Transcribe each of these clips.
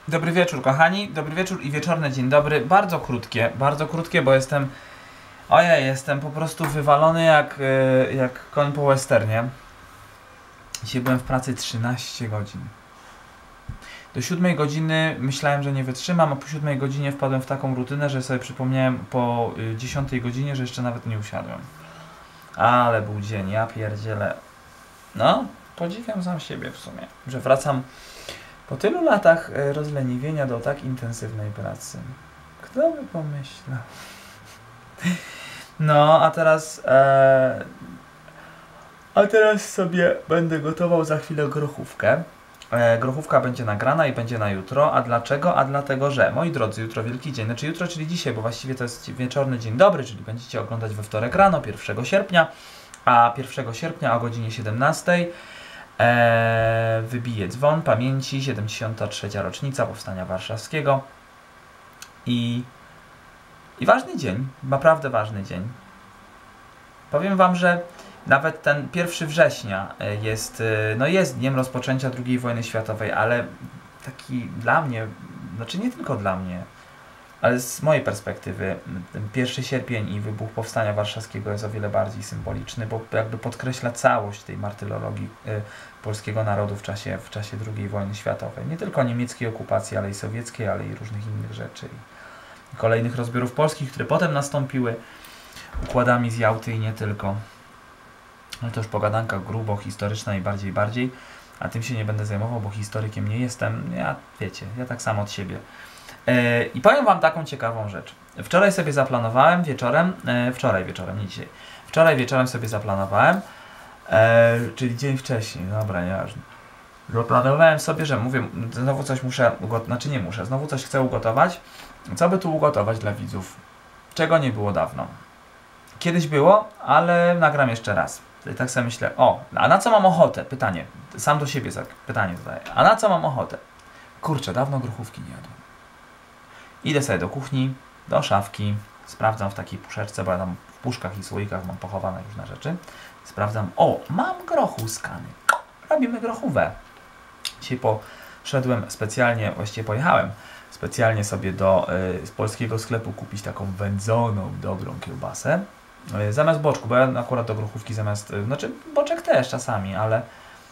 Dobry wieczór, kochani. Dobry wieczór i wieczorny dzień dobry. Bardzo krótkie, bo jestem... Ojej, jestem po prostu wywalony jak koń po westernie. Dzisiaj byłem w pracy 13 godzin. Do 7 godziny myślałem, że nie wytrzymam, a po 7 godzinie wpadłem w taką rutynę, że sobie przypomniałem po 10 godzinie, że jeszcze nawet nie usiadłem. Ale był dzień, ja pierdzielę. No, podziwiam sam siebie w sumie, że wracam po tylu latach rozleniwienia do tak intensywnej pracy. Kto by pomyślał? No, a teraz sobie będę gotował za chwilę grochówkę. Grochówka będzie nagrana i będzie na jutro. A dlaczego? A dlatego, że, moi drodzy, jutro Wielki Dzień. Znaczy jutro, czyli dzisiaj, bo właściwie to jest wieczorny dzień dobry, czyli będziecie oglądać we wtorek rano, 1 sierpnia. A 1 sierpnia o godzinie 17 wybije dzwon pamięci, 73. rocznica Powstania Warszawskiego. I ważny dzień, naprawdę ważny dzień. Powiem wam, że nawet ten 1 września jest dniem rozpoczęcia II wojny światowej, ale taki dla mnie, znaczy nie tylko dla mnie, ale z mojej perspektywy ten 1 sierpień i wybuch Powstania Warszawskiego jest o wiele bardziej symboliczny, bo jakby podkreśla całość tej martyrologii polskiego narodu w czasie II wojny światowej. Nie tylko niemieckiej okupacji, ale i sowieckiej, ale i różnych innych rzeczy. I kolejnych rozbiorów polskich, które potem nastąpiły układami z Jałty i nie tylko. Ale to już pogadanka grubo historyczna i bardziej, a tym się nie będę zajmował, bo historykiem nie jestem. Ja tak samo od siebie. I powiem wam taką ciekawą rzecz. Wczoraj sobie zaplanowałem wieczorem, nie dzisiaj. Wczoraj wieczorem sobie zaplanowałem, czyli dzień wcześniej, dobra, nieważne. Zaplanowałem sobie, że mówię, znowu coś muszę ugotować, znaczy nie muszę, znowu coś chcę ugotować. Co by tu ugotować dla widzów? Czego nie było dawno. Kiedyś było, ale nagram jeszcze raz. I tak sobie myślę, a na co mam ochotę? Pytanie, sam do siebie pytanie zadaję. A na co mam ochotę? Kurczę, dawno grochówki nie jadłem. Idę sobie do kuchni, do szafki, sprawdzam w takiej puszeczce, bo ja tam w puszkach i słoikach mam pochowane różne rzeczy. Sprawdzam, mam groch łuskany. Robimy grochówę. Dzisiaj poszedłem specjalnie, właściwie pojechałem specjalnie sobie z polskiego sklepu kupić taką wędzoną, dobrą kiełbasę. Zamiast boczku, bo ja akurat do grochówki znaczy boczek też czasami, ale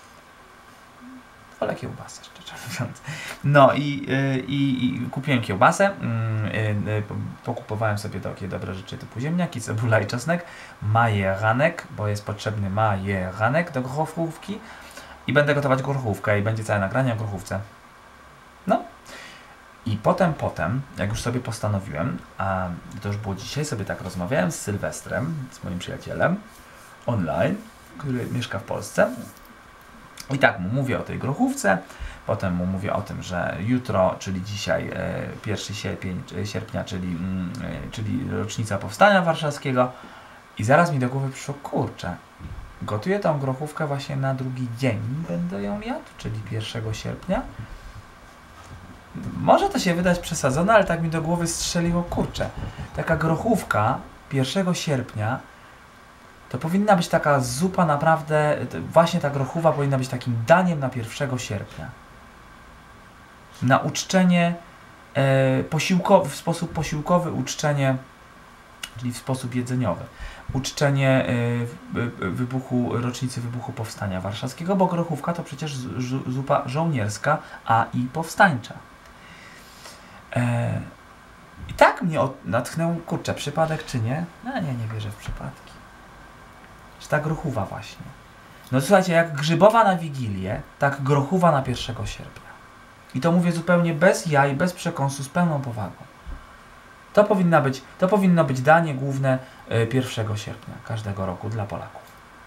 wolę kiełbasę, szczerze mówiąc. No i kupiłem kiełbasę, pokupowałem sobie takie dobre rzeczy typu ziemniaki, cebula i czosnek, majeranek, bo jest potrzebny majeranek do grochówki i będę gotować grochówkę i będzie całe nagranie o grochówce. No. I potem, jak już sobie postanowiłem, a to już było dzisiaj, sobie tak rozmawiałem z Sylwestrem, z moim przyjacielem online, który mieszka w Polsce. I tak mu mówię o tej grochówce, potem mu mówię o tym, że jutro, czyli dzisiaj 1 sierpnia, czyli rocznica Powstania Warszawskiego. I zaraz mi do głowy przyszło, kurczę, gotuję tą grochówkę właśnie na drugi dzień, będę ją jadł, czyli 1 sierpnia. Może to się wydać przesadzone, ale tak mi do głowy strzeliło, kurczę, taka grochówka 1 sierpnia to powinna być taka zupa naprawdę, właśnie ta grochówa powinna być takim daniem na 1 sierpnia. Na uczczenie, w sposób posiłkowy uczczenie, czyli w sposób jedzeniowy, uczczenie rocznicy wybuchu Powstania Warszawskiego, bo grochówka to przecież zupa żołnierska, a i powstańcza. I tak mnie natchnął, kurczę, przypadek czy nie? No nie wierzę w przypadki. Że ta grochówa właśnie. No słuchajcie, jak grzybowa na Wigilię, tak grochówa na 1 sierpnia. I to mówię zupełnie bez jaj, bez przekąsu, z pełną powagą. To powinno być danie główne 1 sierpnia każdego roku dla Polaków.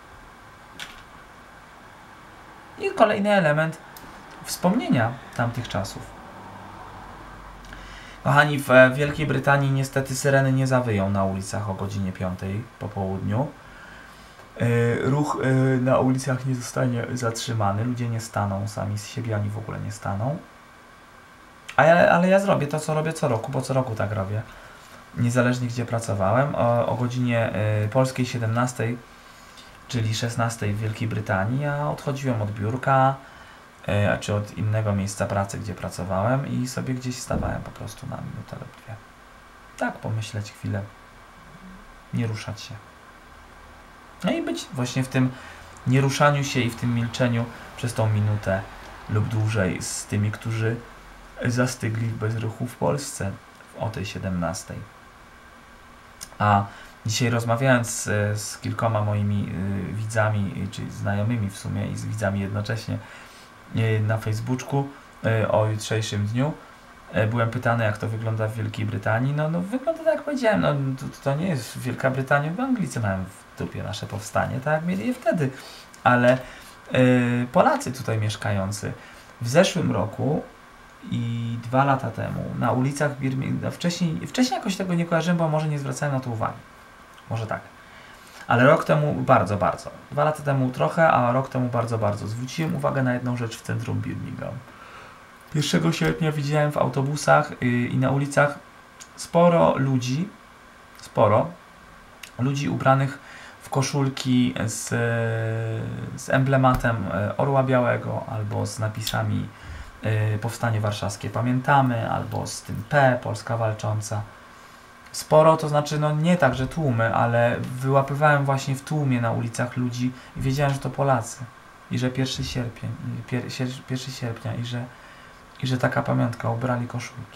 I kolejny element wspomnienia tamtych czasów. Kochani, w Wielkiej Brytanii niestety syreny nie zawyją na ulicach o godzinie 5 po południu. Ruch na ulicach nie zostanie zatrzymany, ludzie nie staną sami z siebie, ani w ogóle nie staną. Ale ja zrobię to, co robię co roku, bo co roku tak robię. Niezależnie gdzie pracowałem, o godzinie polskiej 17, czyli 16 w Wielkiej Brytanii, ja odchodziłem od biurka, czy od innego miejsca pracy, gdzie pracowałem i sobie gdzieś stawałem po prostu na minutę lub dwie. Tak pomyśleć chwilę, nie ruszać się. No i być właśnie w tym nieruszaniu się i w tym milczeniu przez tą minutę lub dłużej z tymi, którzy zastygli w bezruchu w Polsce o tej 17. A dzisiaj rozmawiając z kilkoma moimi widzami, czy znajomymi w sumie i z widzami jednocześnie na Facebooku o jutrzejszym dniu, byłem pytany, jak to wygląda w Wielkiej Brytanii. No wygląda tak jak powiedziałem, to nie jest Wielka Brytania, bo Anglicy mają w dupie nasze powstanie, tak jak mieli je wtedy. Ale Polacy tutaj mieszkający w zeszłym roku i 2 lata temu na ulicach Birmingham, wcześniej jakoś tego nie kojarzyłem, bo może nie zwracałem na to uwagi. Może tak. Ale rok temu bardzo. 2 lata temu trochę, a rok temu bardzo. Zwróciłem uwagę na jedną rzecz w centrum Birmingham. 1 sierpnia widziałem w autobusach i na ulicach sporo ludzi ubranych w koszulki z emblematem Orła Białego albo z napisami Powstanie Warszawskie pamiętamy, albo z tym P, Polska Walcząca. Sporo, to znaczy nie tak, że tłumy, ale wyłapywałem właśnie w tłumie na ulicach ludzi i wiedziałem, że to Polacy. I że 1 sierpnia i że taka pamiątka, ubrali koszulki.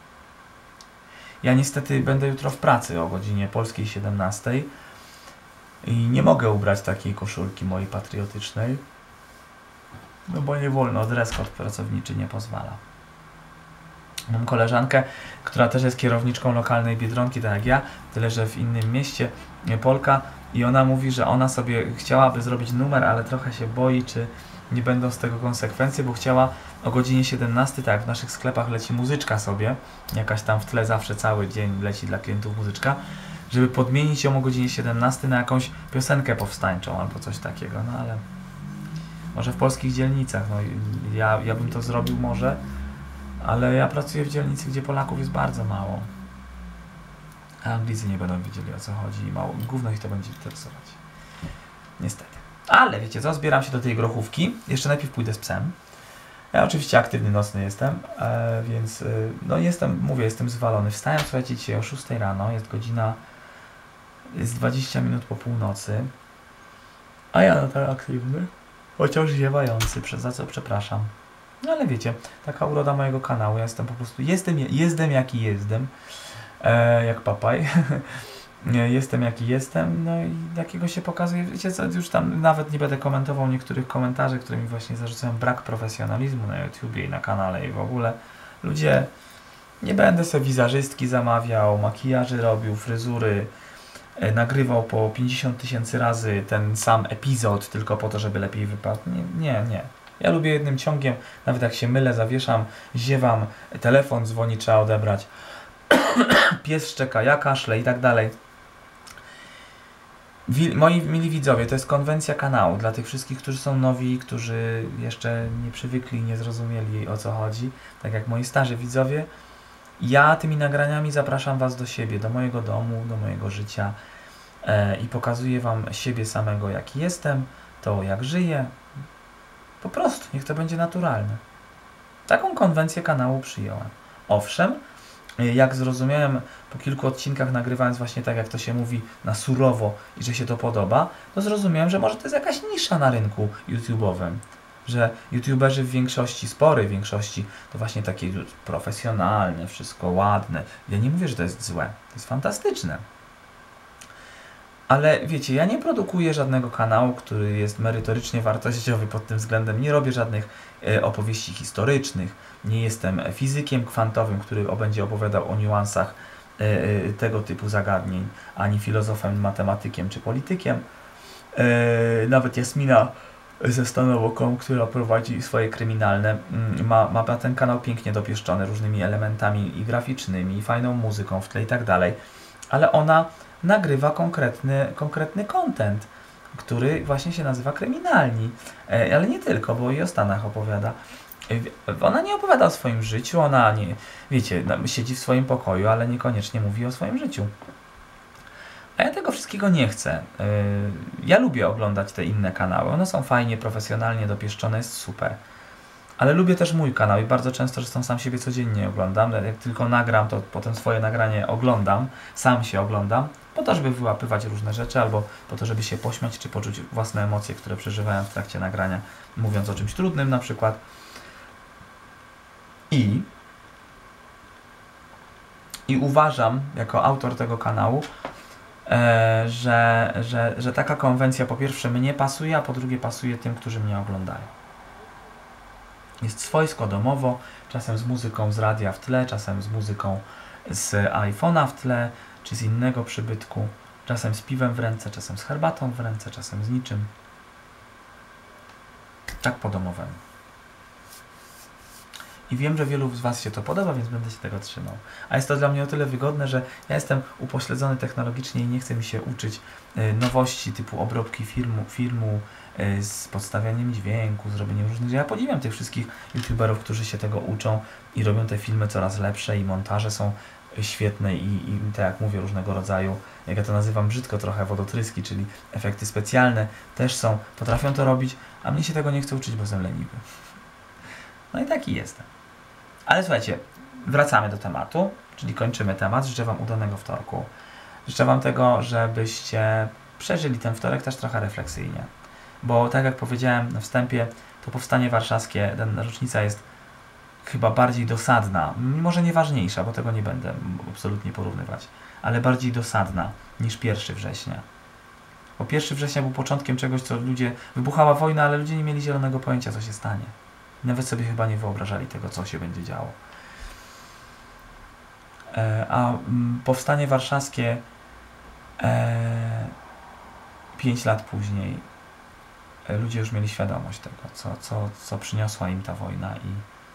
Ja niestety będę jutro w pracy o godzinie polskiej 17 i nie mogę ubrać takiej koszulki mojej patriotycznej, no bo nie wolno, dress code pracowniczy nie pozwala. Mam koleżankę, która też jest kierowniczką lokalnej Biedronki, tak jak ja, tyle że w innym mieście, Polka, i ona mówi, że ona sobie chciałaby zrobić numer, ale trochę się boi, czy nie będą z tego konsekwencje, bo chciała o godzinie 17, tak, w naszych sklepach leci muzyczka sobie, jakaś tam w tle zawsze cały dzień leci dla klientów muzyczka, żeby podmienić ją o godzinie 17 na jakąś piosenkę powstańczą albo coś takiego, no ale może w polskich dzielnicach, no ja bym to zrobił może, ale ja pracuję w dzielnicy, gdzie Polaków jest bardzo mało. A Anglicy nie będą wiedzieli, o co chodzi i mało gówno ich to będzie interesować. Niestety. Ale wiecie co, zbieram się do tej grochówki. Jeszcze najpierw pójdę z psem. Ja oczywiście aktywny nocny jestem, więc jestem zwalony. Wstałem, słuchajcie, dzisiaj o 6 rano, jest godzina, jest 20 minut po północy, a ja nadal aktywny, chociaż ziewający, za co przepraszam. No ale wiecie, taka uroda mojego kanału, ja jestem po prostu, jestem jaki jestem, jak papaj, jestem jaki jestem, no i jakiego się pokazuje, wiecie co, już tam nawet nie będę komentował niektórych komentarzy, które mi właśnie zarzucają brak profesjonalizmu na YouTubie i na kanale i w ogóle. Ludzie, nie będę sobie wizerzystki zamawiał, makijaży robił, fryzury, nagrywał po 50 000 razy ten sam epizod tylko po to, żeby lepiej wypadł. Nie. Ja lubię jednym ciągiem, nawet jak się mylę, zawieszam, ziewam, telefon dzwoni, trzeba odebrać, pies szczeka, ja kaszlę i tak dalej. Moi mili widzowie, to jest konwencja kanału dla tych wszystkich, którzy są nowi, którzy jeszcze nie przywykli, nie zrozumieli, o co chodzi. Tak jak moi starzy widzowie, ja tymi nagraniami zapraszam Was do siebie, do mojego domu, do mojego życia i pokazuję Wam siebie samego, jaki jestem, to jak żyję. Po prostu, niech to będzie naturalne. Taką konwencję kanału przyjąłem. Owszem, jak zrozumiałem po kilku odcinkach, nagrywając właśnie tak, jak to się mówi, na surowo i że się to podoba, to zrozumiałem, że może to jest jakaś nisza na rynku YouTube'owym. Że YouTuberzy w większości, sporej większości, to właśnie takie profesjonalne, wszystko ładne. Ja nie mówię, że to jest złe. To jest fantastyczne. Ale wiecie, ja nie produkuję żadnego kanału, który jest merytorycznie wartościowy pod tym względem. Nie robię żadnych opowieści historycznych. Nie jestem fizykiem kwantowym, który będzie opowiadał o niuansach tego typu zagadnień, ani filozofem, matematykiem czy politykiem. Nawet Jasmina ze Stanowoką, która prowadzi swoje kryminalne, ma ten kanał pięknie dopieszczony różnymi elementami i graficznymi, i fajną muzyką w tle i tak dalej. Ale ona nagrywa konkretny content, który właśnie się nazywa Kryminalni. Ale nie tylko, bo i o Stanach opowiada. Ona nie opowiada o swoim życiu, ona nie, wiecie, siedzi w swoim pokoju, ale niekoniecznie mówi o swoim życiu. A ja tego wszystkiego nie chcę. Ja lubię oglądać te inne kanały. One są fajnie, profesjonalnie dopieszczone, jest super. Ale lubię też mój kanał i bardzo często, że sam siebie codziennie oglądam. Jak tylko nagram, to potem swoje nagranie oglądam, sam się oglądam, po to, żeby wyłapywać różne rzeczy, albo po to, żeby się pośmiać, czy poczuć własne emocje, które przeżywałem w trakcie nagrania, mówiąc o czymś trudnym na przykład. I uważam, jako autor tego kanału, że taka konwencja po pierwsze mnie pasuje, a po drugie pasuje tym, którzy mnie oglądają. Jest swojsko, domowo, czasem z muzyką z radia w tle, czasem z muzyką z iPhone'a w tle, czy z innego przybytku, czasem z piwem w ręce, czasem z herbatą w ręce, czasem z niczym. Tak po domowemu. I wiem, że wielu z Was się to podoba, więc będę się tego trzymał. A jest to dla mnie o tyle wygodne, że ja jestem upośledzony technologicznie i nie chcę mi się uczyć nowości typu obróbki filmu z podstawianiem dźwięku, zrobieniem różnych rzeczy. Ja podziwiam tych wszystkich youtuberów, którzy się tego uczą i robią te filmy coraz lepsze i montaże są świetne i tak jak mówię, różnego rodzaju, jak ja to nazywam brzydko trochę, wodotryski, czyli efekty specjalne też są, potrafią to robić, a mnie się tego nie chce uczyć, bo jestem leniwy. No i taki jestem. Ale słuchajcie, wracamy do tematu, czyli kończymy temat. Życzę Wam udanego wtorku. Życzę Wam tego, żebyście przeżyli ten wtorek też trochę refleksyjnie. Bo tak jak powiedziałem na wstępie, to powstanie warszawskie, ta rocznica jest chyba bardziej dosadna, może nie ważniejsza, bo tego nie będę absolutnie porównywać, ale bardziej dosadna niż 1 września. Bo 1 września był początkiem czegoś, co ludzie... Wybuchała wojna, ale ludzie nie mieli zielonego pojęcia, co się stanie. Nawet sobie chyba nie wyobrażali tego, co się będzie działo. A powstanie warszawskie 5 lat później ludzie już mieli świadomość tego, co przyniosła im ta wojna i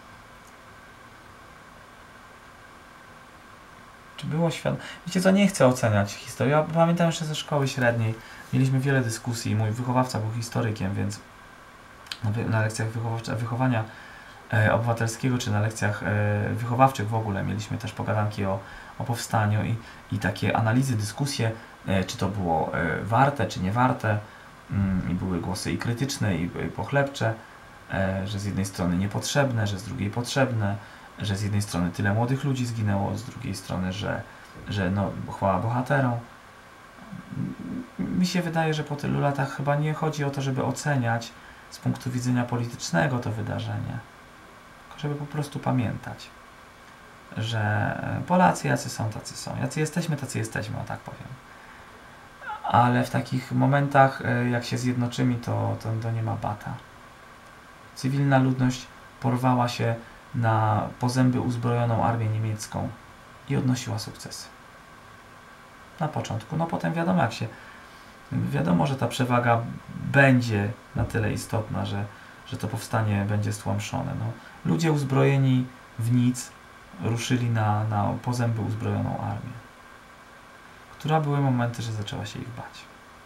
czy było świadome. Wiecie co, nie chcę oceniać historii. Ja pamiętam jeszcze ze szkoły średniej, mieliśmy wiele dyskusji. Mój wychowawca był historykiem, więc na lekcjach wychowania obywatelskiego, czy na lekcjach wychowawczych w ogóle mieliśmy też pogadanki o powstaniu i takie analizy, dyskusje, czy to było warte, czy nie warte. I były głosy i krytyczne, i pochlebcze, że z jednej strony niepotrzebne, że z drugiej potrzebne, że z jednej strony tyle młodych ludzi zginęło, z drugiej strony, że no, chwała bohaterom. Mi się wydaje, że po tylu latach chyba nie chodzi o to, żeby oceniać z punktu widzenia politycznego to wydarzenie, tylko żeby po prostu pamiętać, że Polacy jacy są, tacy są. Jacy jesteśmy, tacy jesteśmy, o tak powiem. Ale w takich momentach, jak się zjednoczymy, to nie ma bata. Cywilna ludność porwała się na po zęby uzbrojoną armię niemiecką i odnosiła sukcesy. Na początku. No potem wiadomo, że ta przewaga będzie na tyle istotna, że to powstanie będzie stłamszone. No, ludzie uzbrojeni w nic ruszyli na po zęby uzbrojoną armię, która były momenty, że zaczęła się ich bać.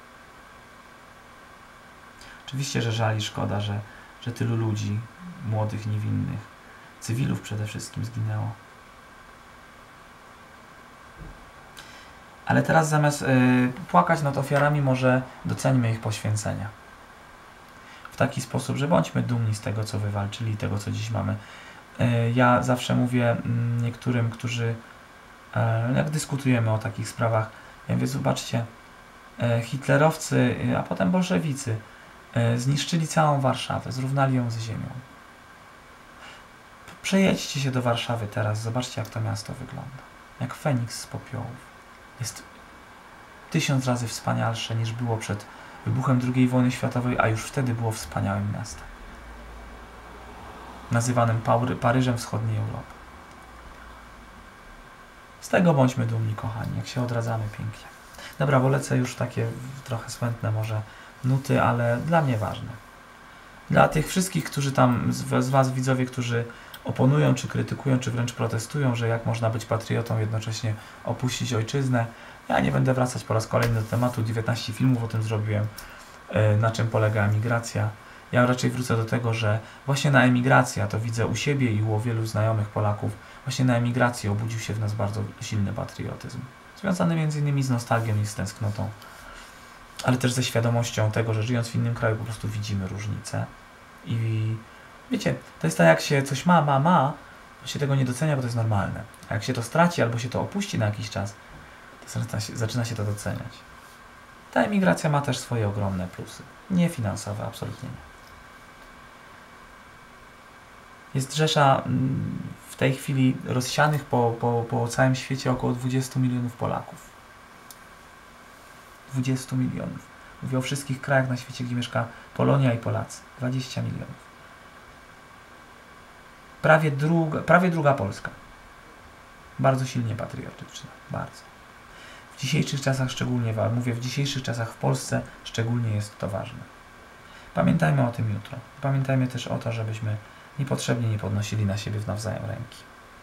Oczywiście, że żal i szkoda, że tylu ludzi, młodych, niewinnych, cywilów przede wszystkim zginęło. Ale teraz zamiast płakać nad ofiarami, może doceńmy ich poświęcenia. W taki sposób, że bądźmy dumni z tego, co wywalczyli i tego, co dziś mamy. Ja zawsze mówię niektórym, którzy, jak dyskutujemy o takich sprawach, ja mówię, zobaczcie, hitlerowcy, a potem bolszewicy zniszczyli całą Warszawę, zrównali ją ze ziemią. Przejedźcie się do Warszawy teraz, zobaczcie, jak to miasto wygląda. Jak Feniks z popiołów. Jest 1000 razy wspanialsze, niż było przed wybuchem II wojny światowej, a już wtedy było wspaniałym miastem. Nazywanym Paryżem Wschodniej Europy. Z tego bądźmy dumni, kochani, jak się odradzamy pięknie. Dobra, bo lecę już takie trochę smętne może nuty, ale dla mnie ważne. Dla tych wszystkich, którzy tam, z Was widzowie, którzy oponują, czy krytykują, czy wręcz protestują, że jak można być patriotą, jednocześnie opuścić ojczyznę. Ja nie będę wracać po raz kolejny do tematu, 19 filmów o tym zrobiłem, na czym polega emigracja. Ja raczej wrócę do tego, że właśnie na emigracji, a to widzę u siebie i u wielu znajomych Polaków, właśnie na emigracji obudził się w nas bardzo silny patriotyzm. Związany m.in. z nostalgią i z tęsknotą, ale też ze świadomością tego, że żyjąc w innym kraju po prostu widzimy różnice Wiecie, to jest tak, jak się coś ma, to się tego nie docenia, bo to jest normalne. A jak się to straci albo się to opuści na jakiś czas, to zaczyna się to doceniać. Ta emigracja ma też swoje ogromne plusy. Nie finansowe, absolutnie nie. Jest rzesza w tej chwili rozsianych po całym świecie około 20 milionów Polaków. 20 milionów. Mówię o wszystkich krajach na świecie, gdzie mieszka Polonia i Polacy. 20 milionów. Prawie druga Polska. Bardzo silnie patriotyczna. Bardzo. W dzisiejszych czasach szczególnie, mówię w dzisiejszych czasach w Polsce szczególnie jest to ważne. Pamiętajmy o tym jutro. Pamiętajmy też o to, żebyśmy niepotrzebnie nie podnosili na siebie nawzajem ręki.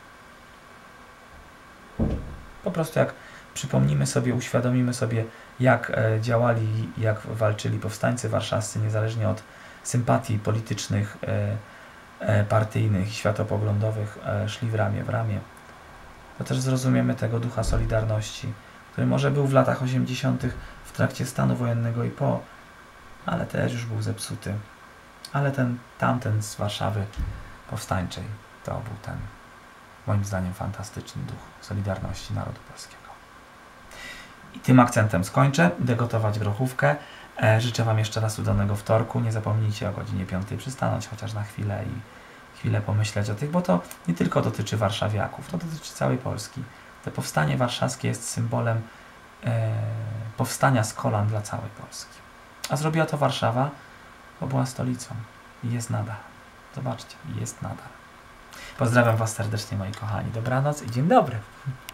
Po prostu jak przypomnimy sobie, uświadomimy sobie, jak działali, jak walczyli powstańcy warszawscy, niezależnie od sympatii politycznych, partyjnych i światopoglądowych, szli w ramię w ramię, to też zrozumiemy tego ducha solidarności, który może był w latach 80. w trakcie stanu wojennego i po, ale też już był zepsuty. Ale tamten z Warszawy powstańczej to był ten, moim zdaniem, fantastyczny duch solidarności narodu polskiego. I tym akcentem skończę. Idę gotować grochówkę. Życzę Wam jeszcze raz udanego wtorku. Nie zapomnijcie o godzinie 5 przystanąć chociaż na chwilę i chwilę pomyśleć o tych, bo to nie tylko dotyczy warszawiaków, to dotyczy całej Polski. To powstanie warszawskie jest symbolem powstania z kolan dla całej Polski. A zrobiła to Warszawa, bo była stolicą i jest nadal. Zobaczcie, jest nadal. Pozdrawiam Was serdecznie, moi kochani. Dobranoc i dzień dobry.